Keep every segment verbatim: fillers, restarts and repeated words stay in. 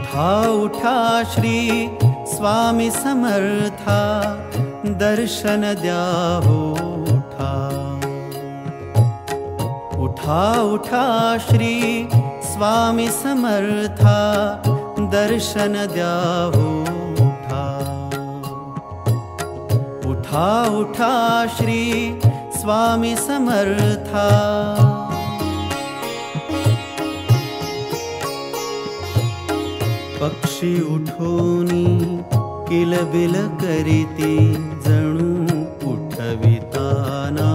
उठा उठा श्री स्वामी समर्था, दर्शन द्या हो उठा। उठा उठा श्री स्वामी समर्था, दर्शन द्या हो उठा। उठा उठा श्री स्वामी समर्था। पक्षी उठोनी किलबिल करीती, जणू उठविताना।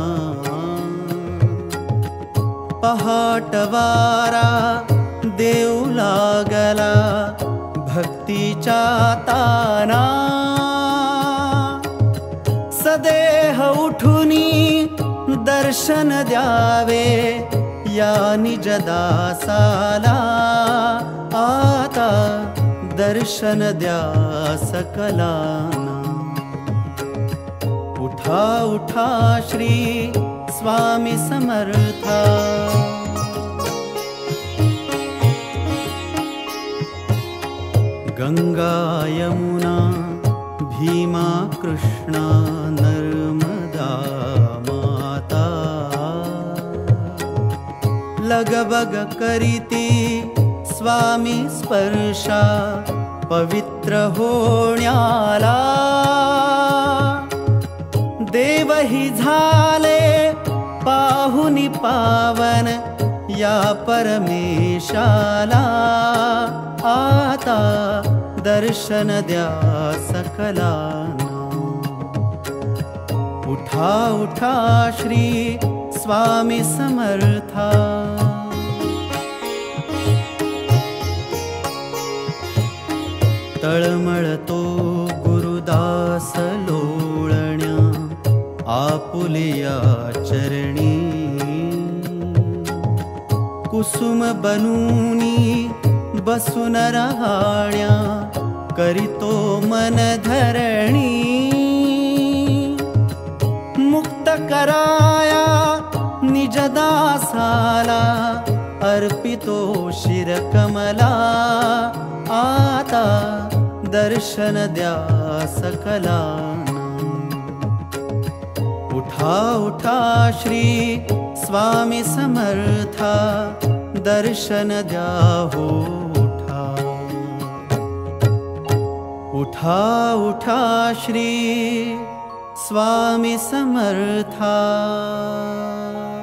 पहाटवारा देऊ लागला, भक्तीच्या ताना। सदेह उठुनी दर्शन द्यावे, या निज दासाला। आता दर्शन द्या सकलाना। उठा उठा श्री स्वामी समर्था। गंगा यमुना भीमा कृष्णा, नर्मदा माता। लगबग करीती स्वामी स्पर्शा, पवित्र होण्याला। देवही झाले पाहुनी पावन, या परमेशाला। आता दर्शन द्या सकलाना। उठा उठा श्री स्वामी समर्था। तळमळतो गुरुदास लोळण्या, आपुलिया चरणी। कुसुम बनूनी बसून रहाण्या, करीतो मन धरणी। मुक्त कराया निज दासाला, अर्पितो शिरकमला। आता दर्शन द्या सकलाना। उठा उठा श्री स्वामी समर्था, दर्शन द्या हो उठा। उठा उठा श्री स्वामी समर्था।